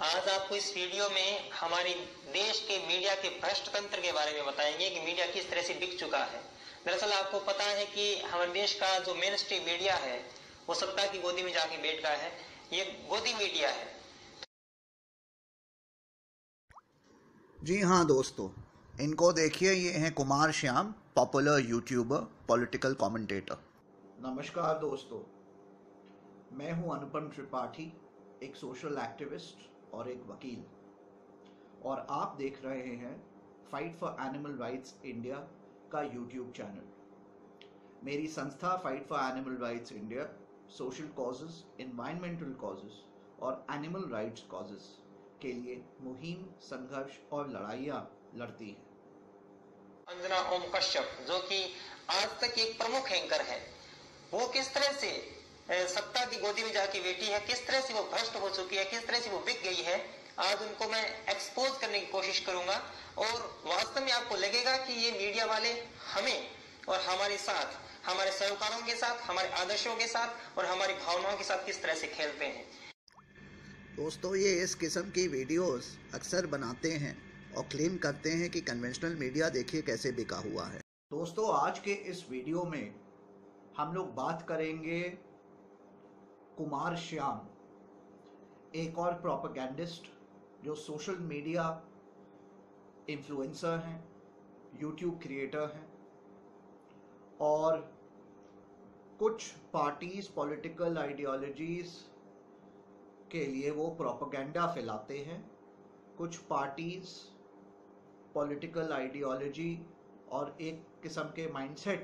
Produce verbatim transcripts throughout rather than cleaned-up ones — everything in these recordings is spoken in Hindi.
आज आपको इस वीडियो में हमारे देश के मीडिया के भ्रष्ट तंत्र के बारे में बताएंगे कि मीडिया किस तरह से बिक चुका है। दरअसल आपको पता है कि हमारे देश का जो मेन स्ट्रीम मीडिया है वो सत्ता की गोदी में जाके बैठ गया है। ये गोदी मीडिया है। जी हाँ दोस्तों, इनको देखिए, ये हैं Kumar Shyam, popular YouTuber, political commentator. नमस्कार दोस्तों, मैं हूं अनुपम त्रिपाठी, एक सोशल एक्टिविस्ट और एक वकील, और आप देख रहे हैं fight for animal rights India का यूट्यूब चैनल। मेरी संस्था fight for animal rights India social causes, environmental causes और एनिमल राइट्स कॉजेस के लिए मुहिम, संघर्ष और लड़ाइयाँ लड़ती है। अंजना ओम कश्यप, जो कि आज तक एक प्रमुख एंकर है, वो किस तरह से सत्ता की गोदी में जाके बैठी है, किस तरह से वो भ्रष्ट हो चुकी है, किस तरह से वो बिक गई है, आज उनको मैं एक्सपोज करने की कोशिश करूंगा। और वास्तव में आपको लगेगा कि ये मीडिया वाले हमें और हमारे साथ, हमारे सरोकारों के साथ, हमारे आदर्शों के साथ और हमारी भावनाओं के साथ किस तरह से खेलते हैं। दोस्तों, ये इस किस्म की वीडियोस अक्सर बनाते हैं और क्लेम करते हैं कि कन्वेंशनल मीडिया देखिए कैसे बिका हुआ है। दोस्तों, आज के इस वीडियो में हम लोग बात करेंगे कुमार श्याम, एक और प्रोपेगेंडिस्ट जो सोशल मीडिया इन्फ्लुएंसर हैं, यूट्यूब क्रिएटर हैं और कुछ पार्टीज, पॉलिटिकल आइडियोलॉजीज के लिए वो प्रोपेगेंडा फैलाते हैं। कुछ पार्टीज, पॉलिटिकल आइडियोलॉजी और एक किस्म के माइंडसेट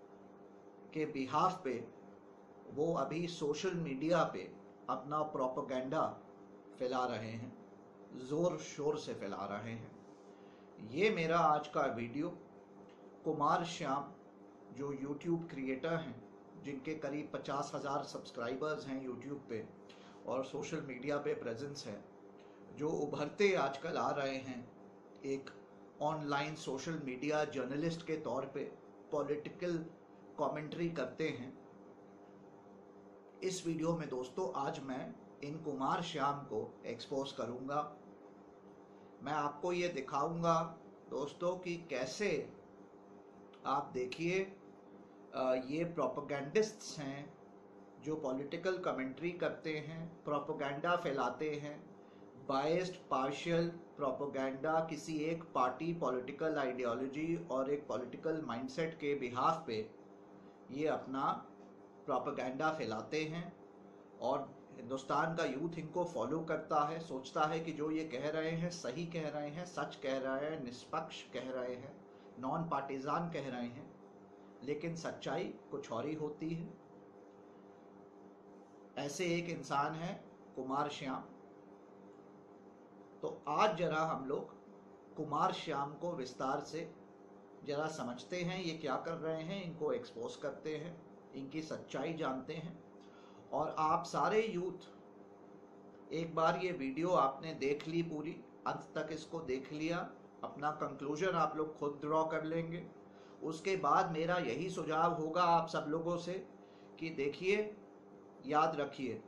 के बिहाफ पे वो अभी सोशल मीडिया पे अपना प्रोपेगेंडा फैला रहे हैं, ज़ोर शोर से फैला रहे हैं। ये मेरा आज का वीडियो कुमार श्याम, जो यूट्यूब क्रिएटर हैं, जिनके करीब पचास हज़ार सब्सक्राइबर्स हैं यूट्यूब पे और सोशल मीडिया पे प्रेजेंस है, जो उभरते आजकल आ रहे हैं एक ऑनलाइन सोशल मीडिया जर्नलिस्ट के तौर पे पॉलिटिकल कमेंट्री करते हैं। इस वीडियो में दोस्तों आज मैं इन कुमार श्याम को एक्सपोज करूंगा। मैं आपको ये दिखाऊंगा दोस्तों कि कैसे, आप देखिए, ये प्रोपेगेंडिस्ट्स हैं जो पॉलिटिकल कमेंट्री करते हैं, प्रोपेगेंडा फैलाते हैं, बायस्ड, पार्शियल प्रोपेगेंडा किसी एक पार्टी, पॉलिटिकल आइडियोलॉजी और एक पॉलिटिकल माइंडसेट के बिहाफ पे ये अपना प्रोपेगेंडा फैलाते हैं। और हिंदुस्तान का यूथ इनको फॉलो करता है, सोचता है कि जो ये कह रहे हैं सही कह रहे हैं, सच कह रहे हैं, निष्पक्ष कह रहे हैं, नॉन पार्टिजान कह रहे हैं, लेकिन सच्चाई कुछ और ही होती है। ऐसे एक इंसान है कुमार श्याम। तो आज जरा हम लोग कुमार श्याम को विस्तार से जरा समझते हैं, ये क्या कर रहे हैं, इनको एक्सपोज करते हैं, इनकी सच्चाई जानते हैं। और आप सारे यूथ, एक बार ये वीडियो आपने देख ली पूरी, अंत तक इसको देख लिया, अपना कंक्लूजन आप लोग खुद ड्रॉ कर लेंगे। उसके बाद मेरा यही सुझाव होगा आप सब लोगों से कि देखिए, याद रखिए,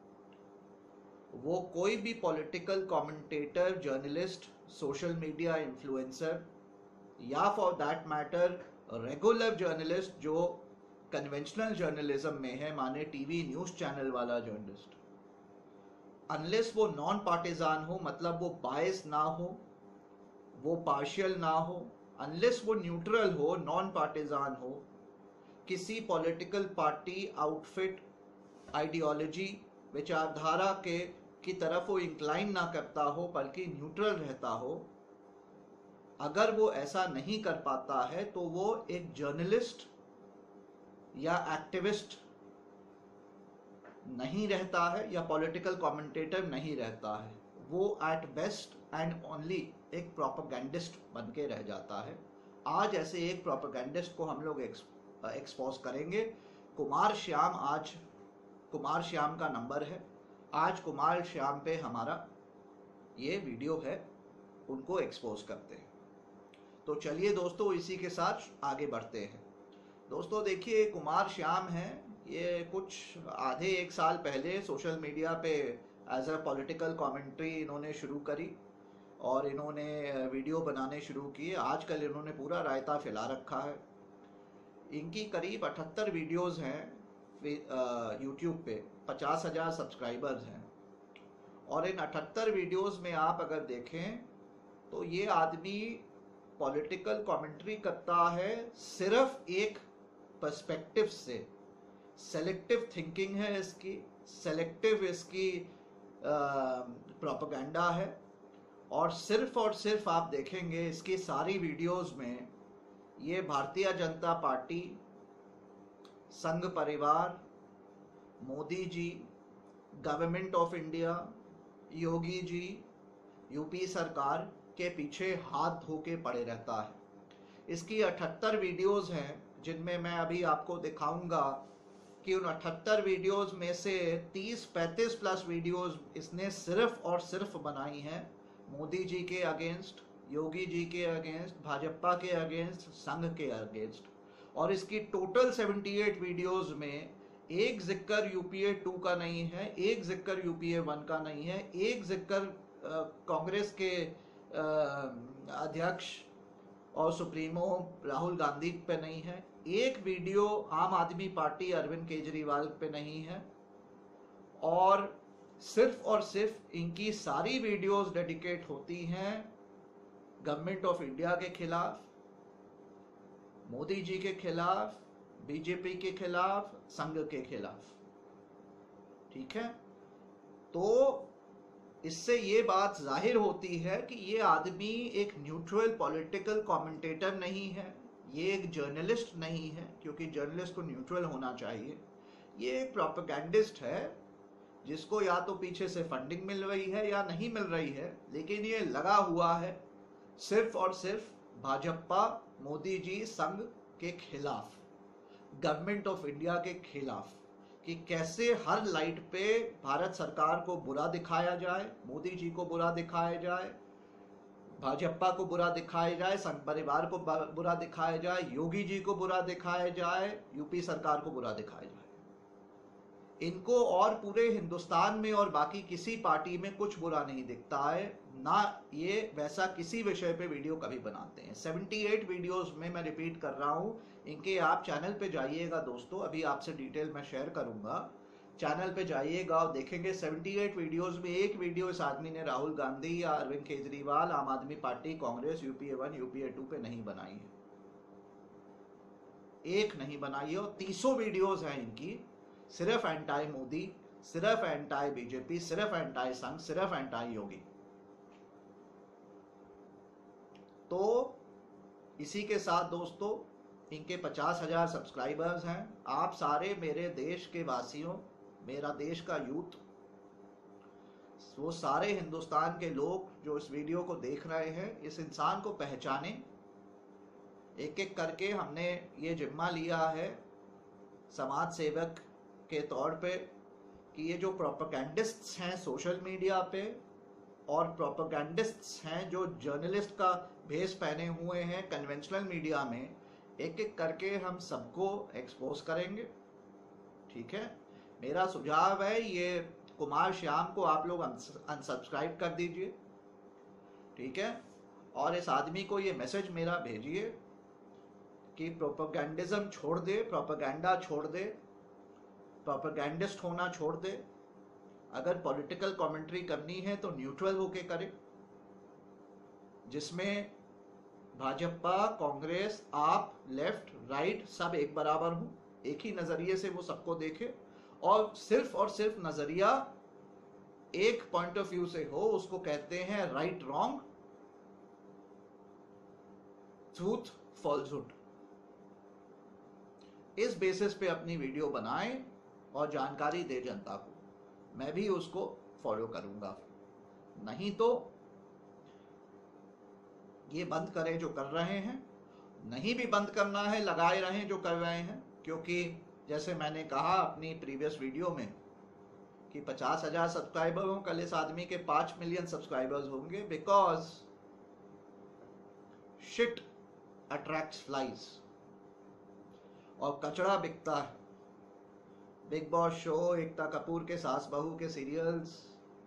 वो कोई भी political commentator, journalist, social media influencer या for that matter regular journalist जो कन्वेंशनल जर्नलिज्म में है, माने टीवी न्यूज़ चैनल वाला जर्नलिस्ट, अनलेस वो नॉन पार्टिजान हो, मतलब वो बायस ना हो, वो पार्शियल ना हो, अनलेस वो न्यूट्रल हो, नॉन पार्टिजान हो, किसी पॉलिटिकल पार्टी, आउटफिट, आइडियोलॉजी, विचारधारा के की तरफ वो इंक्लाइन ना करता हो, बल्कि न्यूट्रल रहता हो, अगर वो ऐसा नहीं कर पाता है तो वो एक जर्नलिस्ट या एक्टिविस्ट नहीं रहता है या पॉलिटिकल कमेंटेटर नहीं रहता है। वो एट बेस्ट एंड ओनली एक प्रोपेगेंडिस्ट बन के रह जाता है। आज ऐसे एक प्रोपेगेंडिस्ट को हम लोग एक्सपोज करेंगे। कुमार श्याम, आज कुमार श्याम का नंबर है, आज कुमार श्याम पे हमारा ये वीडियो है, उनको एक्सपोज करते हैं। तो चलिए दोस्तों, इसी के साथ आगे बढ़ते हैं। दोस्तों देखिए, कुमार श्याम हैं, ये कुछ आधे एक साल पहले सोशल मीडिया पे एज अ पॉलिटिकल कमेंट्री इन्होंने शुरू करी और इन्होंने वीडियो बनाने शुरू किए। आजकल इन्होंने पूरा रायता फैला रखा है। इनकी करीब अठहत्तर वीडियोस हैं यूट्यूब पे, पचास हजार सब्सक्राइबर्स हैं। और इन अठहत्तर वीडियोस में आप अगर देखें तो ये आदमी पॉलिटिकल कमेंट्री करता है सिर्फ एक पर्सपेक्टिव से। सेलेक्टिव थिंकिंग है इसकी, सेलेक्टिव इसकी प्रोपेगेंडा है। और सिर्फ और सिर्फ आप देखेंगे इसकी सारी वीडियोस में ये Bharatiya Janata party, Sangh Parivar, Modi ji, government of India, Yogi ji, UP सरकार के पीछे हाथ धो के पड़े रहता है। इसकी अठहत्तर वीडियोस हैं जिनमें मैं अभी आपको दिखाऊंगा कि उन अठहत्तर वीडियोस में से तीस पैंतीस प्लस वीडियोस इसने सिर्फ और सिर्फ बनाई हैं मोदी जी के अगेंस्ट, योगी जी के अगेंस्ट, भाजपा के अगेंस्ट, संघ के अगेंस्ट। और इसकी टोटल अठहत्तर वीडियोस में एक जिक्र यूपीए टू का नहीं है, एक जिक्र यूपीए वन का नहीं है, एक जिक्र कांग्रेस के अध्यक्ष और सुप्रीमो राहुल गांधी पे नहीं है, एक वीडियो आम आदमी पार्टी अरविंद केजरीवाल पे नहीं है। और सिर्फ और सिर्फ इनकी सारी वीडियोस डेडिकेट होती हैं गवर्नमेंट ऑफ इंडिया के खिलाफ, मोदी जी के खिलाफ, बीजेपी के खिलाफ, संघ के खिलाफ। ठीक है, तो इससे ये बात जाहिर होती है कि ये आदमी एक न्यूट्रल पॉलिटिकल कमेंटेटर नहीं है, ये एक जर्नलिस्ट नहीं है, क्योंकि जर्नलिस्ट को न्यूट्रल होना चाहिए। ये एक प्रोपेगेंडिस्ट है जिसको या तो पीछे से फंडिंग मिल रही है या नहीं मिल रही है, लेकिन ये लगा हुआ है सिर्फ और सिर्फ भाजपा, मोदी जी, संघ के खिलाफ, गवर्नमेंट ऑफ इंडिया के खिलाफ, कि कैसे हर लाइट पे भारत सरकार को बुरा दिखाया जाए, मोदी जी को बुरा दिखाया जाए, भाजपा को बुरा दिखाया जाए, संघ परिवार को बुरा दिखाया जाए, योगी जी को बुरा दिखाया जाए, यूपी सरकार को बुरा दिखाया जाए। इनको और पूरे हिंदुस्तान में और बाकी किसी पार्टी में कुछ बुरा नहीं दिखता है, ना ये वैसा किसी विषय पे वीडियो कभी बनाते हैं। अठहत्तर वीडियोस में मैं रिपीट कर रहा हूँ, इनके आप चैनल पे जाइएगा दोस्तों, अभी आपसे डिटेल मैं शेयर करूंगा, चैनल पे जाइएगा और देखेंगे अठहत्तर वीडियोस में एक वीडियो इस आदमी ने राहुल गांधी या Arvind Kejriwal, Aam Aadmi party, Congress, UPA one, UPA two पे नहीं बनाई है, एक नहीं बनाई है। और तीसों वीडियोस हैं इनकी सिर्फ एंटाई मोदी, सिर्फ एंटाई बीजेपी, सिर्फ एंटाई संघ, सिर्फ एंटाई योगी। तो इसी के साथ दोस्तों इनके पचास हजार सब्सक्राइबर्स हैं। आप सारे मेरे देश के वासियों, मेरा देश का यूथ, वो सारे हिंदुस्तान के लोग जो इस वीडियो को देख रहे हैं, इस इंसान को पहचाने। एक एक करके हमने ये जिम्मा लिया है समाज सेवक के तौर पे कि ये जो प्रोपेगेंडिस्ट्स हैं सोशल मीडिया पे और प्रोपेगेंडिस्ट्स हैं जो जर्नलिस्ट का भेष पहने हुए हैं कन्वेंशनल मीडिया में, एक एक करके हम सबको एक्सपोज करेंगे। ठीक है, मेरा सुझाव है ये कुमार श्याम को आप लोग अनसब्सक्राइब कर दीजिए। ठीक है, और इस आदमी को ये मैसेज मेरा भेजिए कि प्रोपेगेंडिज्म छोड़ दे, प्रोपेगेंडा छोड़ दे, प्रोपेगेंडिस्ट होना छोड़ दे। अगर पॉलिटिकल कमेंट्री करनी है तो न्यूट्रल होके करे, जिसमें भाजपा, कांग्रेस, आप, लेफ्ट, राइट सब एक बराबर हो, एक ही नजरिए से वो सबको देखे, और सिर्फ और सिर्फ नजरिया एक पॉइंट ऑफ व्यू से हो। उसको कहते हैं राइट रॉन्ग, ट्रूथ फॉल्सहुड। इस बेसिस पे अपनी वीडियो बनाएं और जानकारी दे जनता को, मैं भी उसको फॉलो करूंगा। नहीं तो ये बंद करें जो कर रहे हैं, नहीं भी बंद करना है लगाए रहें जो कर रहे हैं, क्योंकि जैसे मैंने कहा अपनी प्रीवियस वीडियो में कि पचास हजार सब्सक्राइबर हों, कल इस आदमी के पांच मिलियन सब्सक्राइबर्स होंगे, बिकॉज शिट अट्रैक्ट्स फ्लाइज और कचड़ा बिकता है। Bigg Boss show, Ekta Kapoor के सास बहू के सीरियल्स,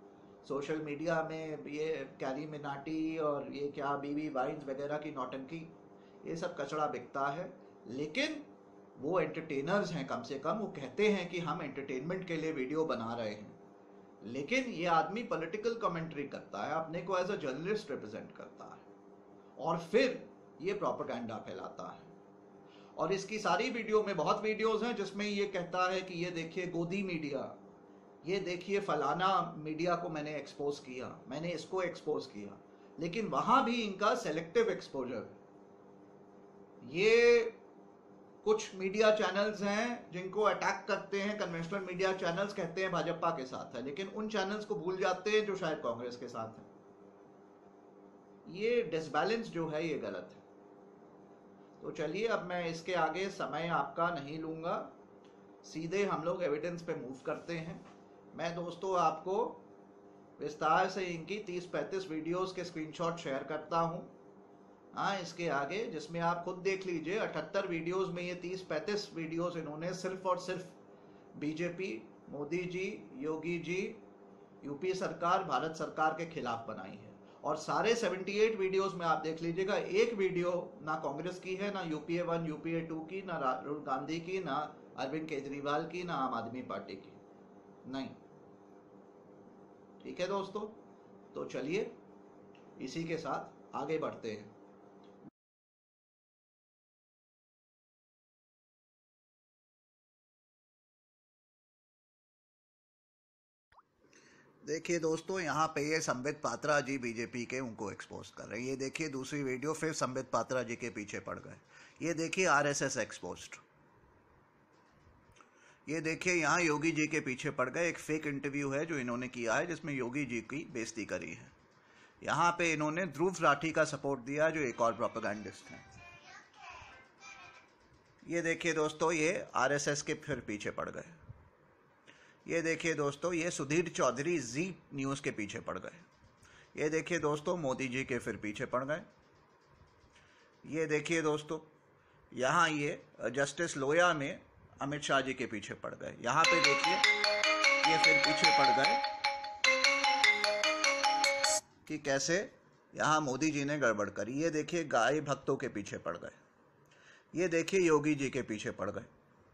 सोशल मीडिया में ये कैरी मिनाटी और ये क्या बीवी वाइन्स वगैरह की नौटंकी, ये सब कचरा बिकता है। लेकिन वो एंटरटेनर्स हैं, कम से कम वो कहते हैं कि हम एंटरटेनमेंट के लिए वीडियो बना रहे हैं, लेकिन ये आदमी पॉलिटिकल कमेंट्री करता है, अपने को एज अ जर्नलिस्ट रिप्रेजेंट करता है और फिर ये प्रोपेगेंडा फैलाता है। और इसकी सारी वीडियो में, बहुत वीडियोस हैं जिसमें ये कहता है कि ये देखिए गोदी मीडिया, ये देखिए फलाना मीडिया को मैंने एक्सपोज किया, मैंने इसको एक्सपोज किया, लेकिन वहां भी इनका सेलेक्टिव एक्सपोजर। ये कुछ मीडिया चैनल्स हैं जिनको अटैक करते हैं कन्वेंशनल मीडिया चैनल्स, कहते हैं भाजपा के साथ है, लेकिन उन चैनल्स को भूल जाते हैं जो शायद कांग्रेस के साथ है। ये डिसबैलेंस जो है ये गलत है। तो चलिए, अब मैं इसके आगे समय आपका नहीं लूंगा, सीधे हम लोग एविडेंस पे मूव करते हैं। मैं दोस्तों आपको विस्तार से इनकी तीस पैंतीस वीडियोस के स्क्रीनशॉट शेयर करता हूं, हाँ इसके आगे, जिसमें आप खुद देख लीजिए अठहत्तर वीडियोस में ये तीस पैंतीस वीडियोस इन्होंने सिर्फ और सिर्फ बीजेपी, मोदी जी, योगी जी, यूपी सरकार, भारत सरकार के खिलाफ बनाई है। और सारे अठहत्तर वीडियोस में आप देख लीजिएगा, एक वीडियो ना कांग्रेस की है, ना यूपीए वन, यूपीए टू की, ना राहुल गांधी की, ना अरविंद केजरीवाल की, ना आम आदमी पार्टी की, नहीं। ठीक है दोस्तों, तो चलिए इसी के साथ आगे बढ़ते हैं। देखिए दोस्तों, यहाँ पे ये संबित पात्रा जी बीजेपी के उनको एक्सपोज कर रहे हैं। ये देखिए दूसरी वीडियो, फिर संबित पात्रा जी के पीछे पड़ गए। ये देखिए आरएसएस एक्सपोज्ड। ये देखिए यहाँ योगी जी के पीछे पड़ गए। एक फेक इंटरव्यू है जो इन्होंने किया है जिसमें योगी जी की बेइज्जती करी है। यहाँ पे इन्होंने ध्रुव राठी का सपोर्ट दिया जो एक और प्रोपेगेंडिस्ट है। ये देखिए दोस्तों, ये आरएसएस के फिर पीछे पड़ गए। ये देखिए दोस्तों, ये सुधीर चौधरी जी न्यूज़ के पीछे पड़ गए। ये देखिए दोस्तों, मोदी जी के फिर पीछे पड़ गए। ये देखिए दोस्तों, यहाँ ये जस्टिस लोया में अमित शाह जी के पीछे पड़ गए। यहाँ पे देखिए ये फिर पीछे पड़ गए कि कैसे यहाँ मोदी जी ने गड़बड़ करी। ये देखिए गाय भक्तों के पीछे पड़ गए। ये देखिए योगी जी के पीछे पड़ गए।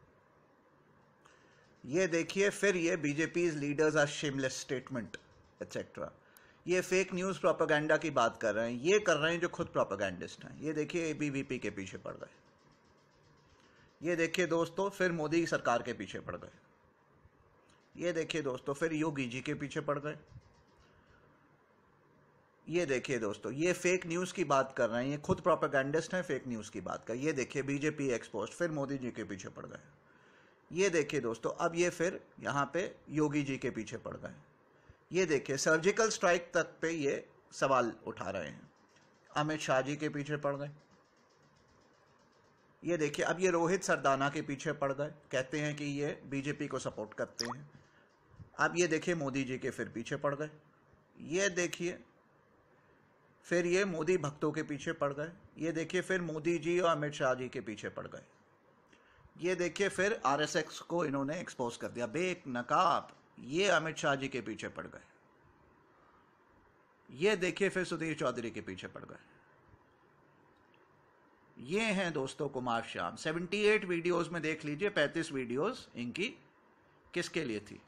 ये देखिए फिर ये BJP leaders are shameless statement etcetera. ये फेक न्यूज़ प्रोपेगेंडा की बात कर रहे हैं, ये कर रहे हैं जो खुद प्रोपेगेंडिस्ट हैं। ये देखिए एबीवीपी के पीछे पड़ गए। ये देखिए दोस्तों, फिर मोदी सरकार के पीछे पड़ गए। ये देखिए दोस्तों, फिर योगी जी के पीछे पड़ गए। ये देखिए दोस्तों, ये फेक न्यूज़ की बात कर रहे हैं, ये खुद प्रोपेगेंडिस्ट हैं, फेक न्यूज़ की बात कर। ये देखिए बीजेपी एक्सपोज, फिर मोदी जी के पीछे पड़ गए। ये देखिए दोस्तों, अब ये फिर यहाँ पे योगी जी के पीछे पड़ गए। ये देखिए सर्जिकल स्ट्राइक तक पे ये सवाल उठा रहे हैं, अमित शाह जी के पीछे पड़ गए। ये देखिए अब ये रोहित सरदाना के पीछे पड़ गए, कहते हैं कि ये बीजेपी को सपोर्ट करते हैं। अब ये देखिए मोदी जी के फिर पीछे पड़ गए। ये देखिए फिर ये मोदी भक्तों के पीछे पड़ गए। ये देखिए फिर मोदी जी और अमित शाह जी के पीछे पड़ गए। ये देखिए फिर आरएसएस को इन्होंने एक्सपोज कर दिया, बेक नकाब। ये अमित शाह जी के पीछे पड़ गए। ये देखिए फिर सुधीर चौधरी के पीछे पड़ गए। ये हैं दोस्तों कुमार श्याम। अठहत्तर वीडियोस में देख लीजिए, पैंतीस वीडियोस इनकी किसके लिए थी।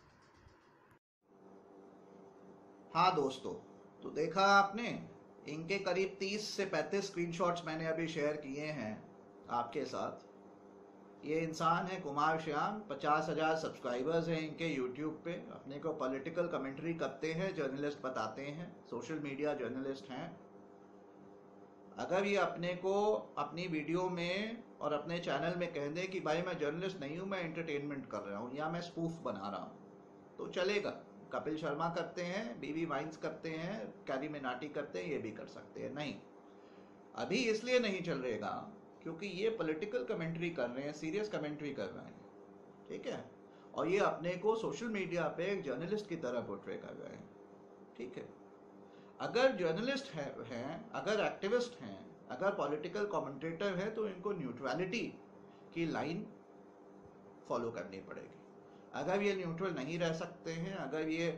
हाँ दोस्तों, तो देखा आपने, इनके करीब तीस से पैंतीस स्क्रीनशॉट्स मैंने अभी शेयर किए हैं आपके साथ। ये इंसान है कुमार श्याम, पचास हजार सब्सक्राइबर्स हैं इनके यूट्यूब पे। अपने को पॉलिटिकल कमेंट्री करते हैं, जर्नलिस्ट बताते हैं, सोशल मीडिया जर्नलिस्ट हैं। अगर ये अपने को अपनी वीडियो में और अपने चैनल में कह दें कि भाई मैं जर्नलिस्ट नहीं हूँ, मैं एंटरटेनमेंट कर रहा हूँ या मैं स्पूफ बना रहा हूँ, तो चलेगा। कपिल शर्मा करते हैं, बीवी वाइन्स करते हैं, कैरी मिनाटी करते हैं, ये भी कर सकते हैं। नहीं, अभी इसलिए नहीं चलेगा क्योंकि ये पॉलिटिकल कमेंट्री कर रहे हैं, सीरियस कमेंट्री कर रहे हैं, ठीक है। और ये अपने को सोशल मीडिया पे एक जर्नलिस्ट की तरह पोर्ट्रे कर रहे हैं, ठीक है। अगर जर्नलिस्ट है, हैं, अगर एक्टिविस्ट हैं, अगर पॉलिटिकल कमेंटेटर है, तो इनको न्यूट्रलिटी की लाइन फॉलो करनी पड़ेगी। अगर ये न्यूट्रल नहीं रह सकते हैं, अगर ये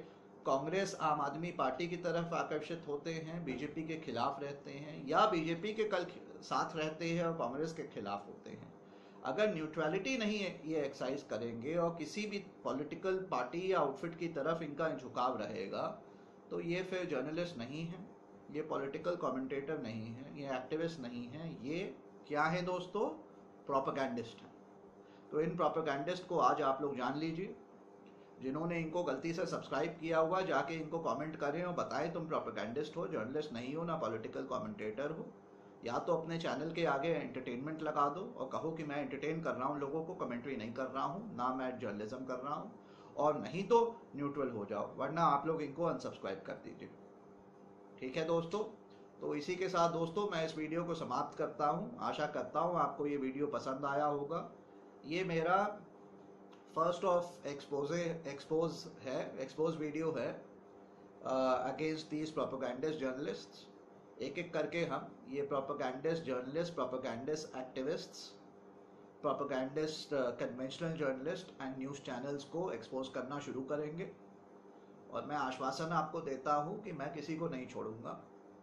कांग्रेस आम आदमी पार्टी की तरफ आकर्षित होते हैं, बीजेपी के खिलाफ रहते हैं, या बीजेपी के कल साथ रहते हैं और कांग्रेस के खिलाफ होते हैं। अगर न्यूट्रलिटी नहीं है ये एक्सरसाइज करेंगे और किसी भी पॉलिटिकल पार्टी या आउटफिट की तरफ इनका झुकाव रहेगा, तो ये फिर जर्नलिस्ट नहीं है, ये पॉलिटिकल कमेंटेटर नहीं है, ये एक्टिविस्ट नहीं है, ये क्या है दोस्तों? प्रोपेगेंडिस्ट है। तो इन प्रोपेगेंडिस्ट को आज आप लोग जान लीजिए। जिन्होंने इनको गलती से सब्सक्राइब किया हुआ, जाके इनको कमेंट करें और बताएं तुम प्रोपेगेंडिस्ट हो, जर्नलिस्ट नहीं हो, ना पॉलिटिकल कमेंटेटर हो। या तो अपने चैनल के आगे एंटरटेनमेंट लगा दो और कहो कि मैं एंटरटेन कर रहा हूँ लोगों को, कमेंट्री नहीं कर रहा हूँ, ना मैं जर्नलिज्म कर रहा हूँ, और नहीं तो न्यूट्रल हो जाओ, वरना आप लोग इनको अनसब्सक्राइब कर दीजिए। ठीक है दोस्तों, तो इसी के साथ दोस्तों मैं इस वीडियो को समाप्त करता हूँ। आशा करता हूँ आपको ये वीडियो पसंद आया होगा। ये मेरा फर्स्ट ऑफ एक्सपोजे एक्सपोज है एक्सपोज वीडियो है अगेंस्ट दीज प्रोपेगेंडिस्ट जर्नलिस्ट्स। एक एक करके हम ये propagandist journalist, propagandist activists, propagandist conventional journalist and news channels को एक्सपोज करना शुरू करेंगे। और मैं आश्वासन आपको देता हूँ कि मैं किसी को नहीं छोड़ूंगा।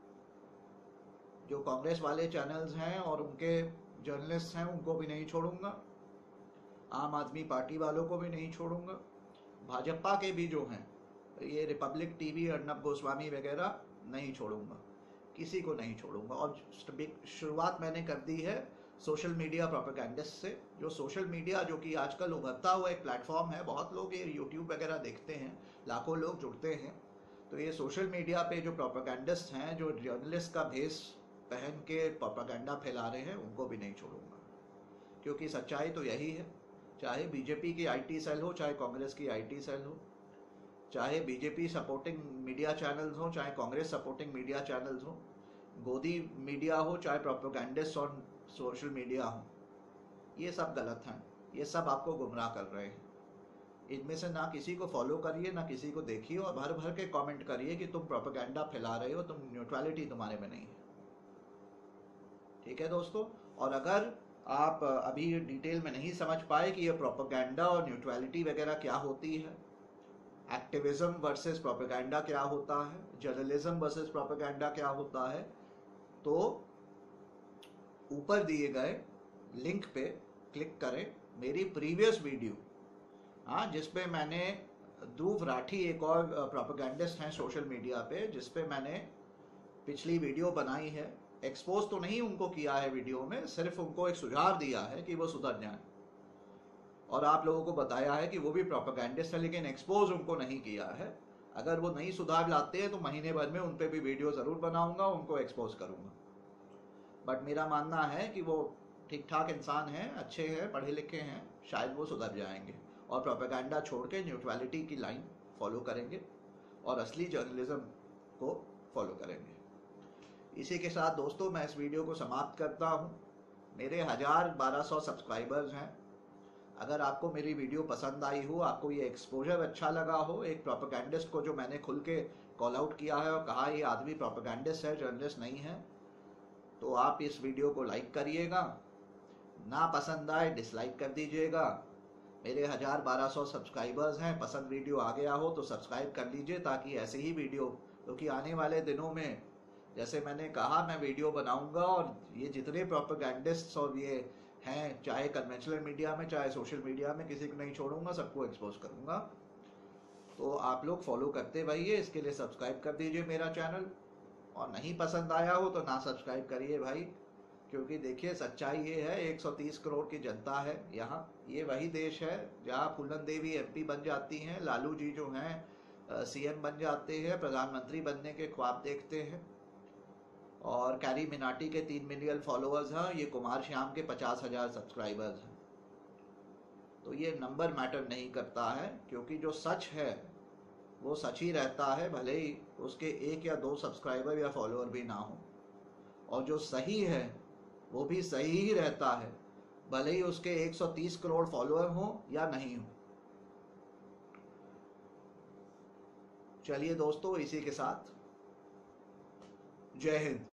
जो कांग्रेस वाले चैनल्स हैं और उनके जर्नलिस्ट हैं उनको भी नहीं छोड़ूंगा, आम आदमी पार्टी वालों को भी नहीं छोड़ूंगा, भाजपा के भी जो हैं ये रिपब्लिक टीवी, अर्नब गोस्वामी वगैरह, नहीं छोड़ूंगा, किसी को नहीं छोड़ूंगा। और शुरुआत मैंने कर दी है सोशल मीडिया प्रोपेगेंडिस्ट से। जो सोशल मीडिया जो कि आजकल उभरता हुआ एक प्लेटफॉर्म है, बहुत लोग ये यूट्यूब वगैरह देखते हैं, लाखों लोग जुड़ते हैं। तो ये सोशल मीडिया पे जो प्रोपेगेंडिस्ट हैं, जो जर्नलिस्ट का भेष पहन के प्रोपेगेंडा फैला रहे हैं, उनको भी नहीं छोड़ूंगा। क्योंकि सच्चाई तो यही है, चाहे बीजेपी की आईटी सेल हो, चाहे कांग्रेस की आईटी सेल हो, चाहे बीजेपी सपोर्टिंग मीडिया चैनल्स हो, चाहे कांग्रेस सपोर्टिंग मीडिया चैनल्स हो, गोदी मीडिया हो, चाहे प्रोपेगेंडिस्ट और सोशल मीडिया हो, ये सब गलत हैं। ये सब आपको गुमराह कर रहे हैं। इनमें से ना किसी को फॉलो करिए, ना किसी को देखिए, और भर भर के कमेंट करिए कि तुम प्रोपेगेंडा फैला रहे हो, तुम न्यूट्रलिटी तुम्हारे में नहीं है। ठीक है दोस्तों, और अगर आप अभी डिटेल में नहीं समझ पाए कि ये प्रोपेगेंडा और न्यूट्रलिटी वगैरह क्या होती है, एक्टिविज्म वर्सेस प्रोपेगेंडा क्या होता है, जर्नलिज्म वर्सेस प्रोपेगेंडा क्या होता है, तो ऊपर दिए गए लिंक पे क्लिक करें। मेरी प्रीवियस वीडियो, हाँ, जिसपे मैंने ध्रुव राठी, एक और प्रोपेगेंडिस्ट हैं सोशल मीडिया पे, जिसपे मैंने पिछली वीडियो बनाई है। एक्सपोज तो नहीं उनको किया है वीडियो में, सिर्फ उनको एक सुझाव दिया है कि वो सुधर जाएं, और आप लोगों को बताया है कि वो भी प्रोपेगेंडिस्ट है, लेकिन एक्सपोज उनको नहीं किया है। अगर वो नहीं सुधार लाते हैं तो महीने भर में उन पे भी वीडियो ज़रूर बनाऊंगा, उनको एक्सपोज करूंगा। बट मेरा मानना है कि वो ठीक ठाक इंसान हैं, अच्छे हैं, पढ़े लिखे हैं, शायद वो सुधर जाएंगे और प्रोपेगेंडा छोड़ के न्यूट्रलिटी की लाइन फॉलो करेंगे और असली जर्नलिज्म को फॉलो करेंगे। इसी के साथ दोस्तों मैं इस वीडियो को समाप्त करता हूँ। मेरे हज़ार बारह सौ सब्सक्राइबर्स हैं। अगर आपको मेरी वीडियो पसंद आई हो, आपको ये एक्सपोजर अच्छा लगा हो, एक प्रोपेगेंडिस्ट को जो मैंने खुल के कॉल आउट किया है और कहा ये आदमी प्रोपेगेंडिस्ट है, जर्नलिस्ट नहीं है, तो आप इस वीडियो को लाइक करिएगा। ना पसंद आए डिसलाइक कर दीजिएगा। मेरे हज़ार बारह सौ सब्सक्राइबर्स हैं, पसंद वीडियो आ गया हो तो सब्सक्राइब कर लीजिए, ताकि ऐसे ही वीडियो, क्योंकि आने वाले दिनों में जैसे मैंने कहा मैं वीडियो बनाऊंगा और ये जितने प्रोपेगेंडिस्ट्स और ये हैं, चाहे कन्वेंशनल मीडिया में चाहे सोशल मीडिया में, किसी को नहीं छोड़ूंगा, सबको एक्सपोज करूंगा। तो आप लोग फॉलो करते रहिए, इसके लिए सब्सक्राइब कर दीजिए मेरा चैनल, और नहीं पसंद आया हो तो ना सब्सक्राइब करिए भाई, क्योंकि देखिए सच्चाई ये है, एक सौ तीस करोड़ की जनता है यहाँ। ये वही देश है जहाँ फूलन देवी एमपी बन जाती हैं, लालू जी जो हैं सीएम बन जाते हैं, प्रधानमंत्री बनने के ख्वाब देखते हैं, और कैरी मिनाटी के तीन मिलियन फॉलोअर्स हैं, ये कुमार श्याम के पचास हजार सब्सक्राइबर्स हैं। तो ये नंबर मैटर नहीं करता है, क्योंकि जो सच है वो सच ही रहता है, भले ही उसके एक या दो सब्सक्राइबर या फॉलोअर भी ना हो, और जो सही है वो भी सही ही रहता है, भले ही उसके एक सौ तीस करोड़ फॉलोअर हो या नहीं हो। चलिए दोस्तों, इसी के साथ जय हिंद।